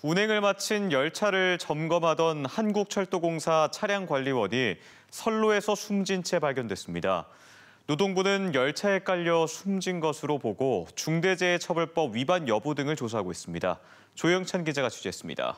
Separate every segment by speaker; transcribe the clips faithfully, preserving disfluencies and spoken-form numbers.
Speaker 1: 운행을 마친 열차를 점검하던 한국철도공사 차량관리원이 선로에서 숨진 채 발견됐습니다. 노동부는 열차에 깔려 숨진 것으로 보고 중대재해처벌법 위반 여부 등을 조사하고 있습니다. 조영찬 기자가 취재했습니다.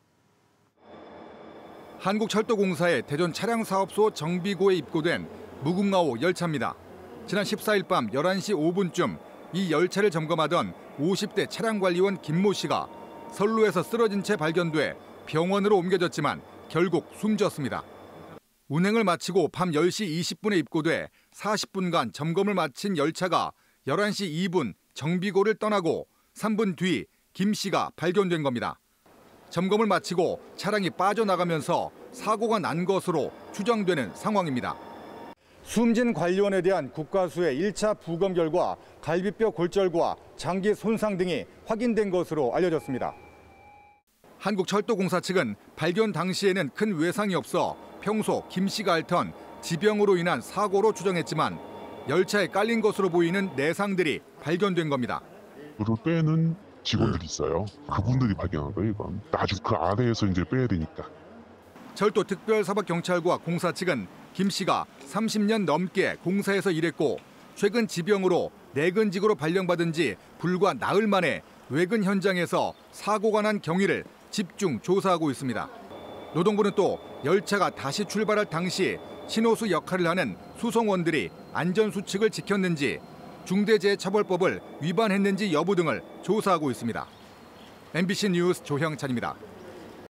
Speaker 2: 한국철도공사의 대전 차량사업소 정비고에 입고된 무궁화호 열차입니다. 지난 십사 일 밤 열한 시 오 분쯤 이 열차를 점검하던 오십 대 차량관리원 김모 씨가 선로에서 쓰러진 채 발견돼 병원으로 옮겨졌지만 결국 숨졌습니다. 운행을 마치고 밤 열 시 이십 분에 입고돼 사십 분간 점검을 마친 열차가 열한 시 이 분 정비고를 떠나고 삼 분 뒤 김 씨가 발견된 겁니다. 점검을 마치고 차량이 빠져나가면서 사고가 난 것으로 추정되는 상황입니다. 숨진 관리원에 대한 국과수의 일 차 부검 결과 갈비뼈 골절과 장기 손상 등이 확인된 것으로 알려졌습니다. 한국철도공사 측은 발견 당시에는 큰 외상이 없어 평소 김 씨가 앓던 지병으로 인한 사고로 추정했지만 열차에 깔린 것으로 보이는 내상들이 발견된 겁니다.
Speaker 3: 그를 빼는 직원들이 있어요. 그분들이 발견한 거예요, 이건. 아주 그 아래에서 이제 빼야 되니까.
Speaker 2: 철도특별사법경찰과 공사 측은 김 씨가 삼십 년 넘게 공사에서 일했고 최근 지병으로 내근직으로 발령받은 지 불과 나흘 만에 외근 현장에서 사고가 난 경위를 집중 조사하고 있습니다. 노동부는 또 열차가 다시 출발할 당시 신호수 역할을 하는 수송원들이 안전수칙을 지켰는지 중대재해처벌법을 위반했는지 여부 등을 조사하고 있습니다. 엠비씨 뉴스 조형찬입니다.